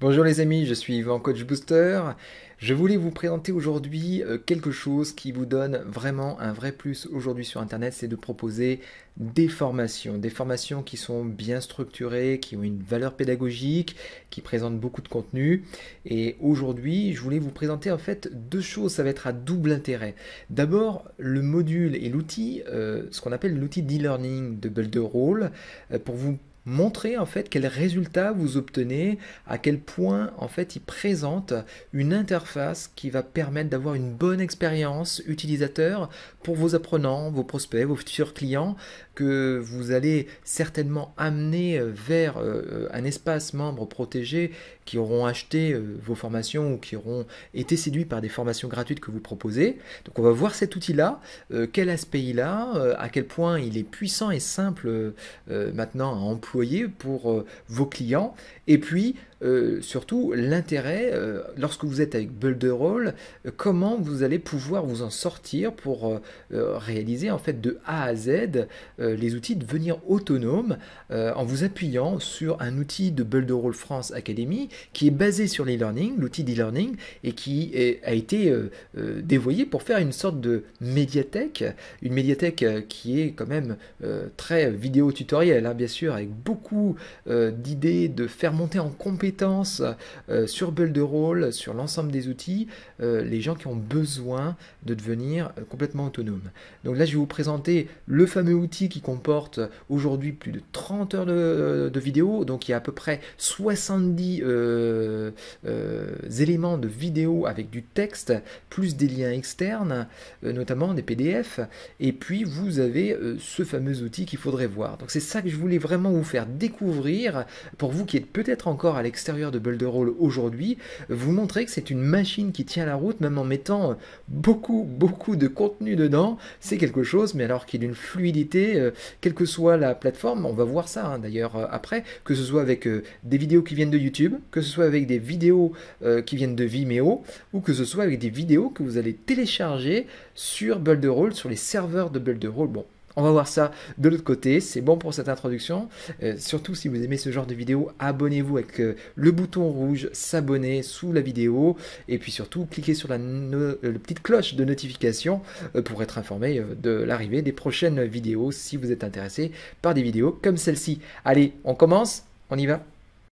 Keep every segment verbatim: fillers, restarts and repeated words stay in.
Bonjour les amis, je suis Yvan, coach booster. Je voulais vous présenter aujourd'hui euh, quelque chose qui vous donne vraiment un vrai plus aujourd'hui sur Internet, c'est de proposer des formations, des formations qui sont bien structurées, qui ont une valeur pédagogique, qui présentent beaucoup de contenu. Et aujourd'hui, je voulais vous présenter en fait deux choses, ça va être à double intérêt. D'abord, le module et l'outil, euh, ce qu'on appelle l'outil d'e-learning de Builderall, euh, pour vous montrer en fait quels résultats vous obtenez, à quel point en fait il présente une interface qui va permettre d'avoir une bonne expérience utilisateur pour vos apprenants, vos prospects, vos futurs clients que vous allez certainement amener vers euh, un espace membre protégé qui auront acheté euh, vos formations ou qui auront été séduits par des formations gratuites que vous proposez. Donc on va voir cet outil-là, euh, quel aspect il a, euh, à quel point il est puissant et simple euh, maintenant à employer pour euh, vos clients. Et puis, euh, surtout, l'intérêt, euh, lorsque vous êtes avec Builderall, euh, comment vous allez pouvoir vous en sortir pour euh, euh, réaliser en fait de A à Z euh, les outils, devenir autonome euh, en vous appuyant sur un outil de Builderall France Academy qui est basé sur l'e-learning, l'outil d'e-learning, et qui est, a été euh, euh, dévoyé pour faire une sorte de médiathèque, une médiathèque euh, qui est quand même euh, très vidéo tutoriel, hein, bien sûr, avec beaucoup euh, d'idées de faire monter en compétences euh, sur Builderall, sur l'ensemble des outils, euh, les gens qui ont besoin de devenir euh, complètement autonomes. Donc là, je vais vous présenter le fameux outil qui comporte aujourd'hui plus de trente heures de, de vidéos, donc il y a à peu près soixante-dix euh, euh, éléments de vidéo avec du texte, plus des liens externes, euh, notamment des P D F, et puis vous avez euh, ce fameux outil qu'il faudrait voir. Donc c'est ça que je voulais vraiment vous faire découvrir, pour vous qui êtes peut-être encore à l'extérieur de Builderall aujourd'hui, vous montrer que c'est une machine qui tient la route, même en mettant beaucoup, beaucoup de contenu dedans. C'est quelque chose, mais alors qui est d'une fluidité, euh, quelle que soit la plateforme, on va voir ça hein, d'ailleurs euh, après, que ce soit avec euh, des vidéos qui viennent de YouTube, que ce soit avec des vidéos euh, qui viennent de Vimeo, ou que ce soit avec des vidéos que vous allez télécharger sur Builderall, sur les serveurs de Builderall. Bon, on va voir ça de l'autre côté, c'est bon pour cette introduction. Euh, surtout si vous aimez ce genre de vidéo, abonnez-vous avec euh, le bouton rouge s'abonner sous la vidéo, et puis surtout cliquez sur la, no la petite cloche de notification euh, pour être informé euh, de l'arrivée des prochaines vidéos si vous êtes intéressé par des vidéos comme celle-ci. Allez, on commence, on y va.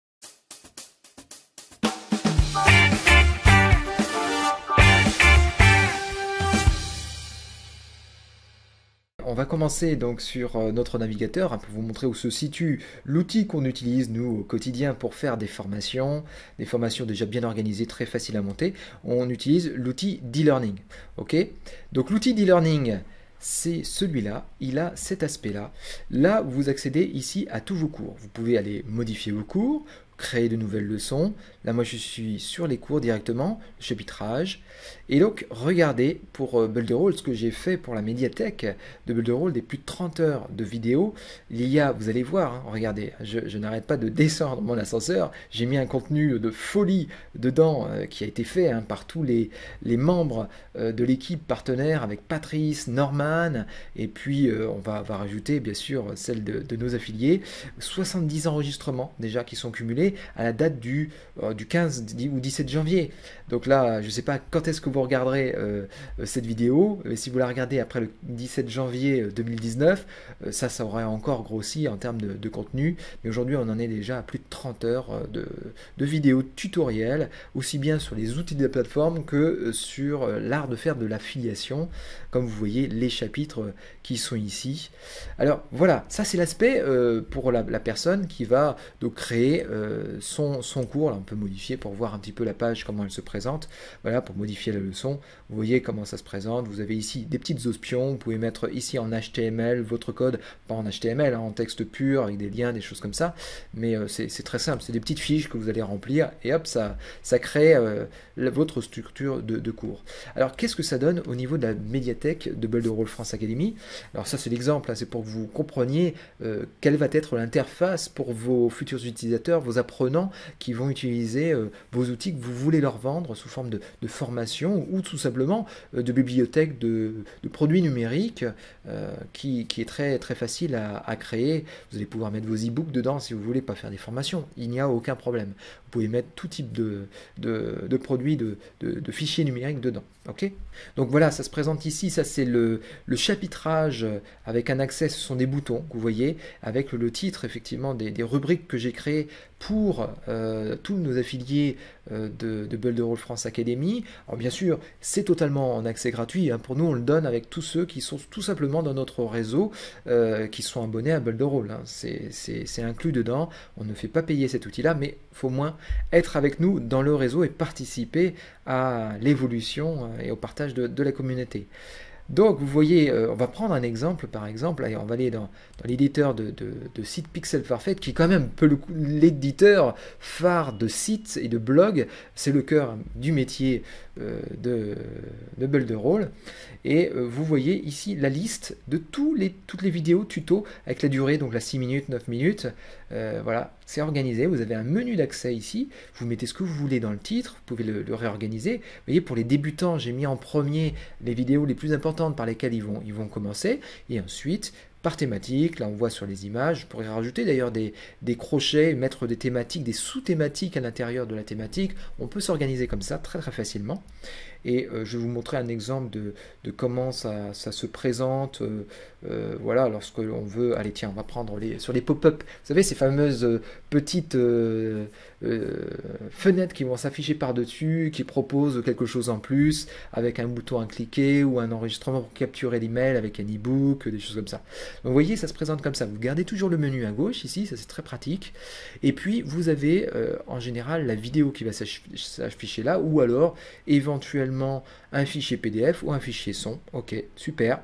On va commencer donc sur notre navigateur hein, pour vous montrer où se situe l'outil qu'on utilise nous au quotidien pour faire des formations, des formations déjà bien organisées, très faciles à monter. On utilise l'outil d'e-learning. Ok, donc l'outil d'e-learning, c'est celui-là, il a cet aspect-là. Là, vous accédez ici à tous vos cours. Vous pouvez aller modifier vos cours, créer de nouvelles leçons. Là, moi, je suis sur les cours directement, le chapitrage. Et donc, regardez pour euh, Builderall, ce que j'ai fait pour la médiathèque de Builderall, des plus de trente heures de vidéos. Il y a, vous allez voir, hein, regardez, je, je n'arrête pas de descendre mon ascenseur. J'ai mis un contenu de folie dedans euh, qui a été fait hein, par tous les, les membres euh, de l'équipe partenaire avec Patrice, Norman, et puis euh, on va, va rajouter bien sûr celle de, de nos affiliés. soixante-dix enregistrements déjà qui sont cumulés à la date du, euh, du quinze ou dix-sept janvier. Donc là, je ne sais pas quand est-ce que vous regarderez euh, cette vidéo, mais si vous la regardez après le dix-sept janvier deux mille dix-neuf, euh, ça, ça aurait encore grossi en termes de, de contenu. Mais aujourd'hui, on en est déjà à plus de trente heures de, de vidéos tutoriels, aussi bien sur les outils de la plateforme que sur l'art de faire de l'affiliation, comme vous voyez les chapitres qui sont ici. Alors voilà, ça c'est l'aspect euh, pour la, la personne qui va donc créer euh, son, son cours. Là, on peut modifier pour voir un petit peu la page, comment elle se présente. Voilà, pour modifier la leçon, vous voyez comment ça se présente. Vous avez ici des petites options, vous pouvez mettre ici en H T M L votre code, pas en H T M L, hein, en texte pur, avec des liens, des choses comme ça, mais euh, c'est très simple, c'est des petites fiches que vous allez remplir, et hop, ça, ça crée euh, la, votre structure de, de cours. Alors, qu'est-ce que ça donne au niveau de la médiathèque de Builderall France Academy? Alors ça, c'est l'exemple, hein, c'est pour que vous compreniez euh, quelle va être l'interface pour vos futurs utilisateurs, vos apprenants qui vont utiliser euh, vos outils que vous voulez leur vendre sous forme de, de formation ou tout simplement euh, de bibliothèque de, de produits numériques euh, qui, qui est très, très facile à, à créer. Vous allez pouvoir mettre vos e-books dedans si vous voulez pas faire des formations. Il n'y a aucun problème. Vous pouvez mettre tout type de, de, de produits, de, de, de fichiers numériques dedans. Okay, donc voilà, ça se présente ici, ça c'est le, le chapitrage avec un accès, ce sont des boutons que vous voyez, avec le titre effectivement des, des rubriques que j'ai créées pour euh, tous nos affiliés euh, de, de Build a Role France Academy. Alors bien sûr, c'est totalement en accès gratuit, hein. Pour nous on le donne avec tous ceux qui sont tout simplement dans notre réseau, euh, qui sont abonnés à Build a Role, hein. C'est inclus dedans, on ne fait pas payer cet outil-là, mais il faut au moins être avec nous dans le réseau et participer à l'évolution et au partage de, de la communauté. Donc vous voyez, euh, on va prendre un exemple par exemple, allez, on va aller dans, dans l'éditeur de, de, de site Pixel Perfect, qui est quand même l'éditeur phare de sites et de blogs, c'est le cœur du métier euh, de, de Build a Role. Et euh, vous voyez ici la liste de tous les, toutes les vidéos tutos avec la durée, donc la six minutes, neuf minutes. Euh, voilà, c'est organisé. Vous avez un menu d'accès ici. Vous mettez ce que vous voulez dans le titre. Vous pouvez le, le réorganiser. Vous voyez, pour les débutants, j'ai mis en premier les vidéos les plus importantes par lesquelles ils vont, ils vont commencer. Et ensuite, par thématique, là on voit sur les images, je pourrais rajouter d'ailleurs des, des crochets, mettre des thématiques, des sous-thématiques à l'intérieur de la thématique. On peut s'organiser comme ça très très facilement. Et euh, je vais vous montrer un exemple de, de comment ça, ça se présente. Euh, euh, voilà, lorsque l'on veut... Allez, tiens, on va prendre les, sur les pop-up. Vous savez, ces fameuses euh, petites euh, euh, fenêtres qui vont s'afficher par-dessus, qui proposent quelque chose en plus, avec un bouton à cliquer ou un enregistrement pour capturer l'email avec un e-book, des choses comme ça. Donc, vous voyez, ça se présente comme ça. Vous gardez toujours le menu à gauche, ici, ça c'est très pratique. Et puis, vous avez euh, en général la vidéo qui va s'afficher là, ou alors, éventuellement, un fichier P D F ou un fichier son. Ok, super.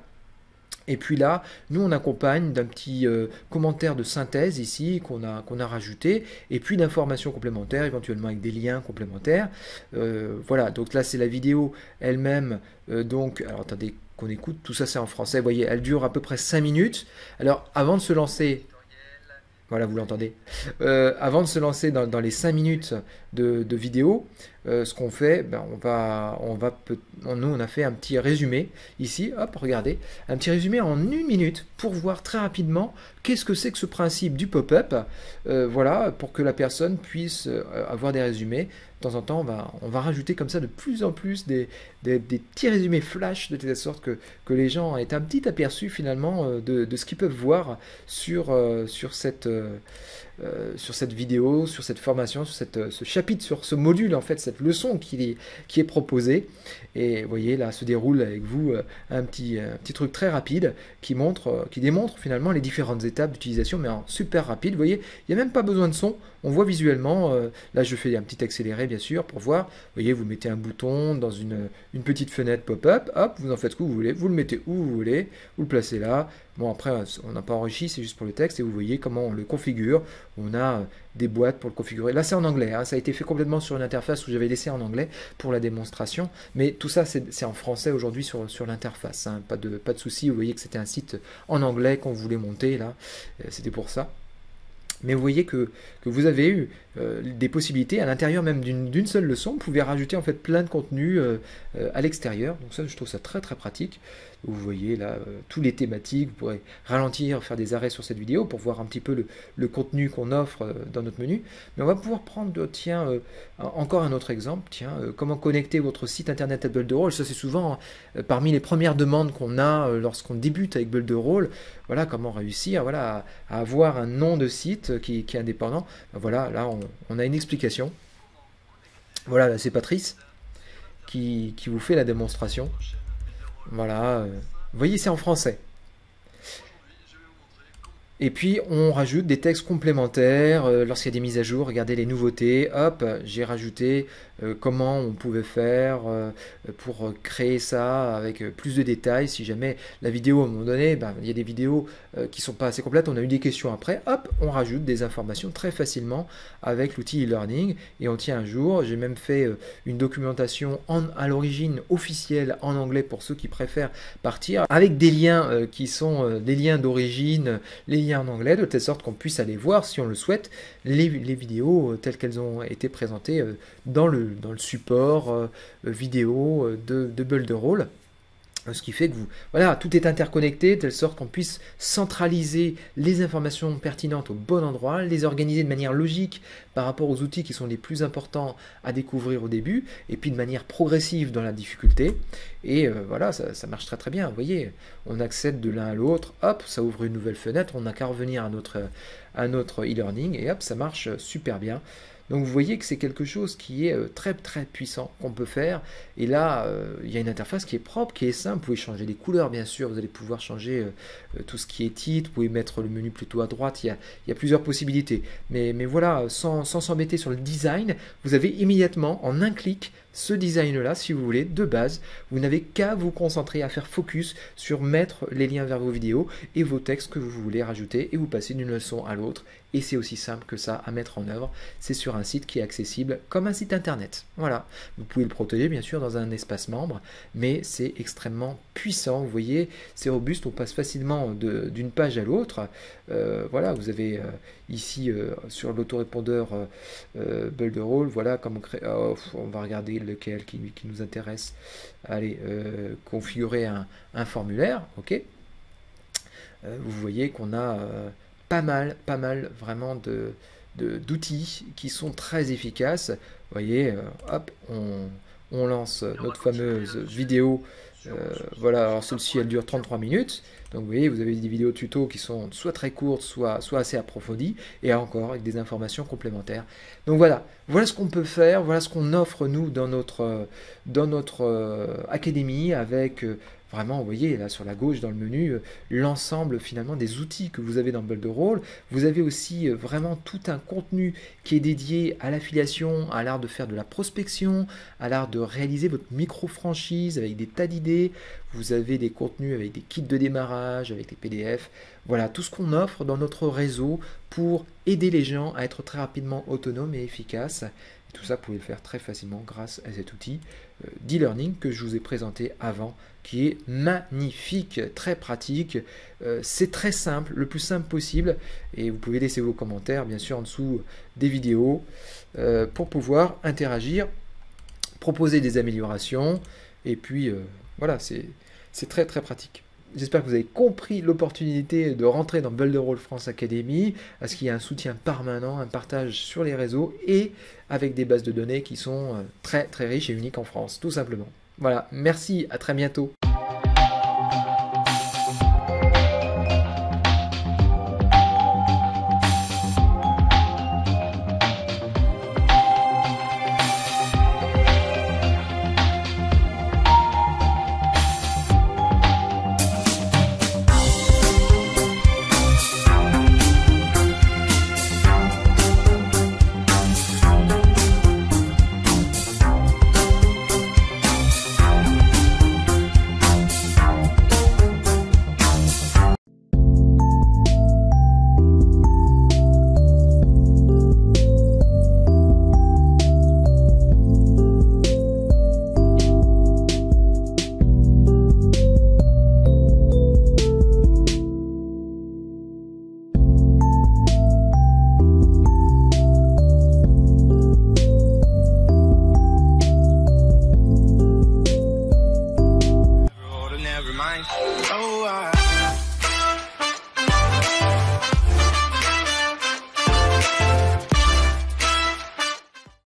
Et puis là, nous on accompagne d'un petit euh, commentaire de synthèse ici qu'on a, qu'on a rajouté, et puis d'informations complémentaires, éventuellement avec des liens complémentaires. Euh, voilà, donc là c'est la vidéo elle-même. Euh, donc, alors attendez qu'on écoute, tout ça c'est en français. Vous voyez, elle dure à peu près cinq minutes. Alors avant de se lancer... Voilà, vous l'entendez. Euh, avant de se lancer dans, dans les cinq minutes de, de vidéo, euh, ce qu'on fait, ben, on va, on va, nous on a fait un petit résumé ici. Hop, regardez, un petit résumé en une minute pour voir très rapidement qu'est-ce que c'est que ce principe du pop-up. Euh, voilà, pour que la personne puisse euh, avoir des résumés. De temps en temps, on va, on va rajouter comme ça de plus en plus des, des, des petits résumés flash de telle sorte que, que les gens aient un petit aperçu finalement de, de ce qu'ils peuvent voir sur, euh, sur, cette, euh, sur cette vidéo, sur cette formation, sur cette, ce chapitre, sur ce module, en fait, cette leçon qui est, qui est proposée. Et vous voyez, là se déroule avec vous un petit, un petit truc très rapide qui, montre, qui démontre finalement les différentes étapes d'utilisation, mais en super rapide. Vous voyez, il n'y a même pas besoin de son. On voit visuellement, euh, là je fais un petit accéléré bien sûr pour voir, vous voyez, vous mettez un bouton dans une, une petite fenêtre pop-up, hop, vous en faites ce que vous voulez, vous le mettez où vous voulez, vous le placez là. Bon, après on n'a pas enrichi, c'est juste pour le texte, et vous voyez comment on le configure. On a des boîtes pour le configurer. Là c'est en anglais, hein. Ça a été fait complètement sur une interface où j'avais laissé en anglais pour la démonstration, mais tout ça c'est en français aujourd'hui sur, sur l'interface, hein. Pas de, pas de souci, vous voyez que c'était un site en anglais qu'on voulait monter là, c'était pour ça. Mais vous voyez que, que vous avez eu euh, des possibilités à l'intérieur même d'une seule leçon. Vous pouvez rajouter en fait plein de contenu euh, euh, à l'extérieur. Donc ça, je trouve ça très très pratique. Vous voyez là euh, tous les thématiques. Vous pourrez ralentir, faire des arrêts sur cette vidéo pour voir un petit peu le, le contenu qu'on offre euh, dans notre menu. Mais on va pouvoir prendre, tiens, euh, encore un autre exemple. Tiens, euh, comment connecter votre site internet à Build a Role. Ça c'est souvent euh, parmi les premières demandes qu'on a euh, lorsqu'on débute avec Build a Role. Voilà comment réussir, voilà, à, à avoir un nom de site qui, qui est indépendant. Voilà, là on, on a une explication. Voilà, là c'est Patrice qui, qui vous fait la démonstration. Voilà, euh, vous voyez, c'est en français. Et puis on rajoute des textes complémentaires euh, lorsqu'il y a des mises à jour. Regardez les nouveautés. Hop, j'ai rajouté euh, comment on pouvait faire euh, pour créer ça avec plus de détails. Si jamais la vidéo à un moment donné, ben, il y a des vidéos euh, qui sont pas assez complètes, on a eu des questions après. Hop, on rajoute des informations très facilement avec l'outil e-learning et on tient un jour. J'ai même fait euh, une documentation en, à l'origine officielle en anglais pour ceux qui préfèrent partir avec des liens euh, qui sont euh, des liens d'origine, les liens liens en anglais, de telle sorte qu'on puisse aller voir, si on le souhaite, les, les vidéos telles qu'elles ont été présentées dans le, dans le support euh, vidéo de, de Builderall. Ce qui fait que vous, voilà, tout est interconnecté, de telle sorte qu'on puisse centraliser les informations pertinentes au bon endroit, les organiser de manière logique par rapport aux outils qui sont les plus importants à découvrir au début, et puis de manière progressive dans la difficulté. Et euh, voilà, ça, ça marche très très bien. Vous voyez, on accède de l'un à l'autre, hop, ça ouvre une nouvelle fenêtre, on n'a qu'à revenir à notre, à notre e-learning, et hop, ça marche super bien. Donc vous voyez que c'est quelque chose qui est très très puissant qu'on peut faire. Et là, euh, il y a une interface qui est propre, qui est simple. Vous pouvez changer les couleurs, bien sûr. Vous allez pouvoir changer euh, tout ce qui est titre. Vous pouvez mettre le menu plutôt à droite. Il y a, il y a plusieurs possibilités. Mais, mais voilà, sans s'embêter sur le design, vous avez immédiatement, en un clic, ce design-là, si vous voulez, de base. Vous n'avez qu'à vous concentrer, à faire focus sur mettre les liens vers vos vidéos et vos textes que vous voulez rajouter et vous passez d'une leçon à l'autre. Et c'est aussi simple que ça à mettre en œuvre. C'est sur un site qui est accessible comme un site internet. Voilà. Vous pouvez le protéger, bien sûr, dans un espace membre, mais c'est extrêmement puissant. Vous voyez, c'est robuste. On passe facilement d'une page à l'autre. Euh, voilà, vous avez euh, ici euh, sur l'autorépondeur euh, euh, Builderall, voilà, comme on crée. Oh, on va regarder lequel qui, qui nous intéresse. Allez, euh, configurer un, un formulaire, ok. Euh, vous voyez qu'on a euh, pas mal, pas mal vraiment de, de, d'outils qui sont très efficaces. Vous voyez, euh, hop, on, on lance notre fameuse vidéo. Euh, voilà, alors celle-ci elle dure trente-trois minutes. Donc vous voyez, vous avez des vidéos tuto qui sont soit très courtes, soit, soit assez approfondies, et encore avec des informations complémentaires. Donc voilà, voilà ce qu'on peut faire, voilà ce qu'on offre nous dans notre, dans notre euh, académie avec euh, vraiment, vous voyez là sur la gauche dans le menu, euh, l'ensemble finalement des outils que vous avez dans Builderall. Vous avez aussi euh, vraiment tout un contenu qui est dédié à l'affiliation, à l'art de faire de la prospection, à l'art de réaliser votre micro-franchise avec des tas d'idées. Vous avez des contenus avec des kits de démarrage, avec des P D F. Voilà, tout ce qu'on offre dans notre réseau pour aider les gens à être très rapidement autonomes et efficaces. Et tout ça, vous pouvez le faire très facilement grâce à cet outil euh, d'e-learning que je vous ai présenté avant, qui est magnifique, très pratique. Euh, c'est très simple, le plus simple possible. Et vous pouvez laisser vos commentaires, bien sûr, en dessous des vidéos euh, pour pouvoir interagir, proposer des améliorations. Et puis, euh, voilà, c'est très très pratique. J'espère que vous avez compris l'opportunité de rentrer dans Builderall France Academy, à ce qu'il y a un soutien permanent, un partage sur les réseaux et avec des bases de données qui sont très très riches et uniques en France, tout simplement. Voilà, merci, à très bientôt.